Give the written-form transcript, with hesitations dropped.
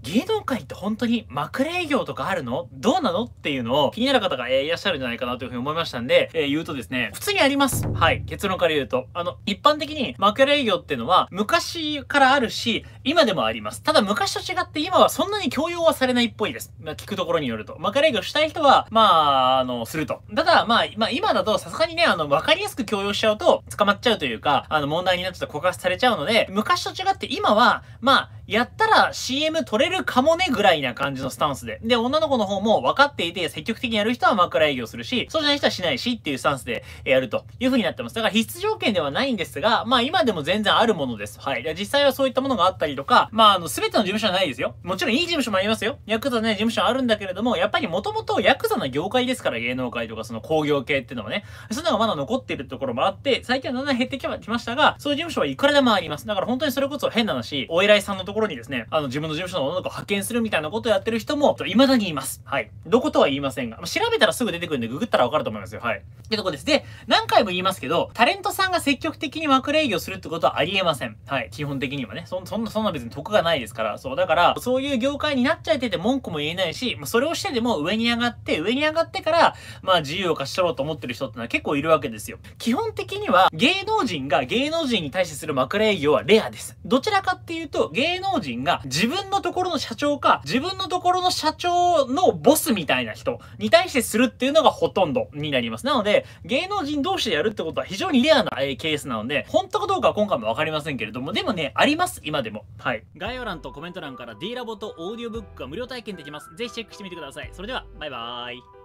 芸能界って本当に枕営業とかあるの？どうなの？っていうのを気になる方がいらっしゃるんじゃないかなというふうに思いましたんで、言うとですね、普通にあります。はい。結論から言うと。一般的に枕営業っていうのは昔からあるし、今でもあります。ただ昔と違って今はそんなに強要はされないっぽいです。聞くところによると。枕営業したい人は、すると。ただ、今だとさすがにね、わかりやすく強要しちゃうと捕まっちゃうというか、問題になってた告発されちゃうので、昔と違って今は、やったら CM 撮れるかもねぐらいな感じのスタンスで。で、女の子の方も分かっていて積極的にやる人は枕営業するし、そうじゃない人はしないしっていうスタンスでやるという風になってます。だから必須条件ではないんですが、今でも全然あるものです。はい。で実際はそういったものがあったりとか、全ての事務所はないですよ。もちろんいい事務所もありますよ。ヤクザね、事務所はあるんだけれども、やっぱり元々ヤクザな業界ですから、芸能界とかその工業系っていうのはね。そういうのがまだ残っているところもあって、最近はだんだん減ってきましたが、そういう事務所はいくらでもあります。だから本当にそれこそ変な話、お偉いさんのところにですね、自分の事務所の女の子を派遣するみたいなことをやってる人も、未だにいます。はい。どことは言いませんが、調べたらすぐ出てくるんで、ググったらわかると思いますよ。はい。ってとこです。で、何回も言いますけど、タレントさんが積極的に枕営業するってことはありえません。はい。基本的にはね。そんな別に得がないですから。そう。だから、そういう業界になっちゃってて文句も言えないし、それをしてでも上に上がってから、自由を勝ち取ろうと思ってる人ってのは結構いるわけですよ。基本的には、芸能人が芸能人に対してする枕営業はレアです。どちらかっていうと、芸能人が自分のところの社長か、自分のところの社長のボスみたいな人に対してするっていうのがほとんどになります。なので、芸能人同士でやるってことは非常にレアなケースなので、本当かどうかは今回もわかりませんけれども、でもね、あります、今でも。はい。概要欄とコメント欄から D ラボとオーディオブックが無料体験できます。ぜひチェックしてみてください。それでは、バイバーイ。